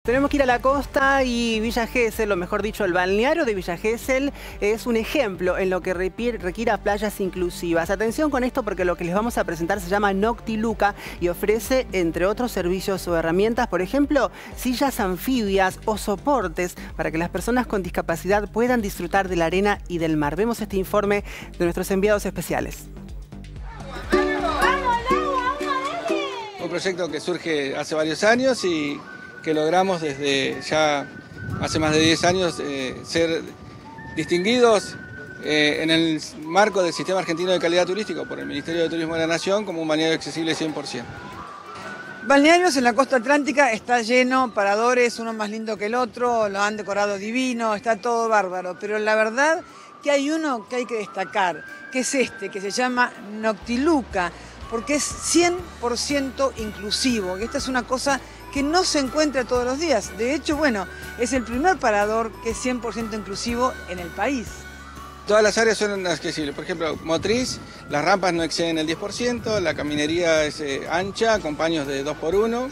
Tenemos que ir a la costa y Villa Gesell, o mejor dicho, el balneario de Villa Gesell es un ejemplo en lo que requiera playas inclusivas. Atención con esto porque lo que les vamos a presentar se llama Noctiluca y ofrece, entre otros servicios o herramientas, por ejemplo, sillas anfibias o soportes para que las personas con discapacidad puedan disfrutar de la arena y del mar. Vemos este informe de nuestros enviados especiales. Un proyecto que surge hace varios años y que logramos desde ya hace más de 10 años ser distinguidos en el marco del Sistema Argentino de Calidad Turístico por el Ministerio de Turismo de la Nación como un balneario accesible 100%. Balnearios en la costa atlántica está lleno, paradores, uno más lindo que el otro, lo han decorado divino, está todo bárbaro, pero la verdad que hay uno que hay que destacar, que es este, que se llama Noctiluca, porque es 100% inclusivo, que esta es una cosa que no se encuentra todos los días. De hecho, bueno, es el primer parador que es 100% inclusivo en el país. Todas las áreas son accesibles. Por ejemplo, motriz, las rampas no exceden el 10%, la caminería es ancha, con paños de 2x1.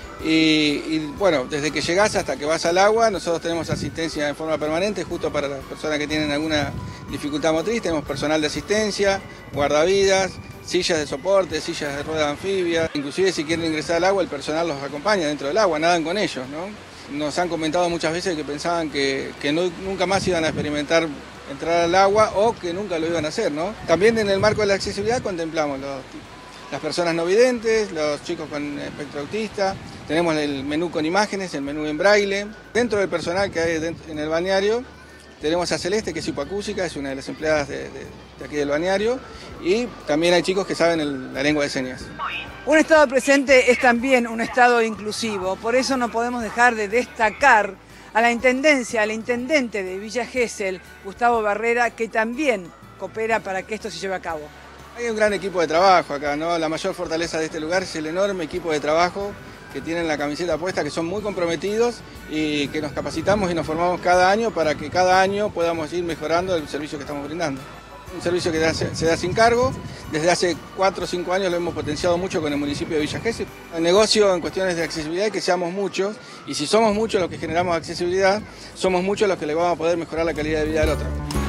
Y bueno, desde que llegás hasta que vas al agua, nosotros tenemos asistencia en forma permanente, justo para las personas que tienen alguna dificultad motriz. Tenemos personal de asistencia, guardavidas, sillas de soporte, sillas de rueda anfibia. Inclusive si quieren ingresar al agua, el personal los acompaña dentro del agua, nadan con ellos, ¿no? Nos han comentado muchas veces que pensaban que nunca más iban a experimentar entrar al agua o que nunca lo iban a hacer, ¿no? También en el marco de la accesibilidad contemplamos las personas no videntes, los chicos con espectro autista, tenemos el menú con imágenes, el menú en braille. Dentro del personal que hay en el balneario tenemos a Celeste, que es hipoacúsica, es una de las empleadas de aquí del balneario, y también hay chicos que saben la lengua de señas. Un estado presente es también un estado inclusivo, por eso no podemos dejar de destacar a la intendencia, al intendente de Villa Gesell, Gustavo Barrera, que también coopera para que esto se lleve a cabo. Hay un gran equipo de trabajo acá, ¿no? La mayor fortaleza de este lugar es el enorme equipo de trabajo que tienen la camiseta puesta, que son muy comprometidos y que nos capacitamos y nos formamos cada año para que cada año podamos ir mejorando el servicio que estamos brindando. Un servicio que se da sin cargo, desde hace 4 o 5 años lo hemos potenciado mucho con el municipio de Villa Gesell. El negocio en cuestiones de accesibilidad es que seamos muchos, y si somos muchos los que generamos accesibilidad, somos muchos los que le vamos a poder mejorar la calidad de vida del otro.